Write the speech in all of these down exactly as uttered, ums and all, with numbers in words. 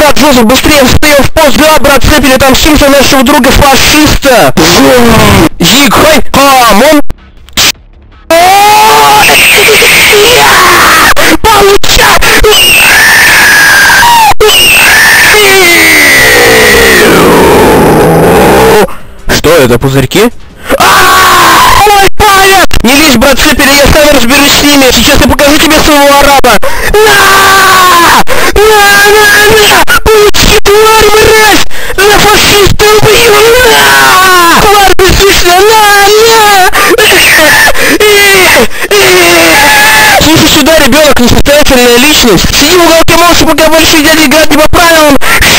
брат Джозеф, быстрее встаем в пост, да, брат Цепели, там Симса нашего друга фашиста. Зиг, хай, камон. Получай! Что это, пузырьки? Ой, парень! Не лезь, брат Цепели, я сам разберусь с ними. Сейчас я покажу тебе своего араба. На! На, на, на! Получи, тварь, мразь! На, фашиста убью! На! Тварь бессмысленная! На, на! Слушай сюда, ребенок, несостоятельная личность. Сиди в уголке молча, пока большие дяди играть не по правилам.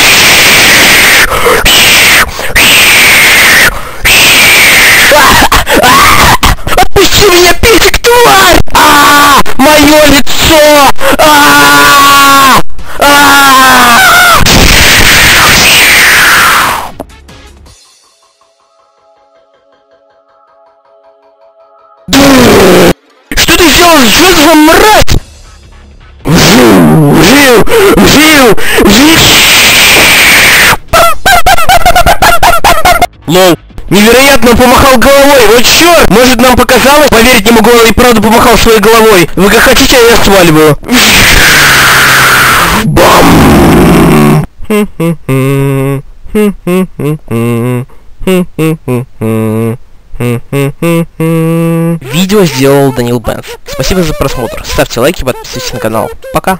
Отпусти меня, писик, тварь! А, мое лицо! А, а. Что ты сделал с Джозефом, мразь? Жил, жил, жил, жил. Лол. Невероятно, помахал головой, вот чёрт! Может, нам показалось? Поверить не могу, он и правда помахал своей головой. Вы как хотите, а я сваливаю. Бам! Видео сделал Данил Бенс. Спасибо за просмотр. Ставьте лайки, подписывайтесь на канал. Пока.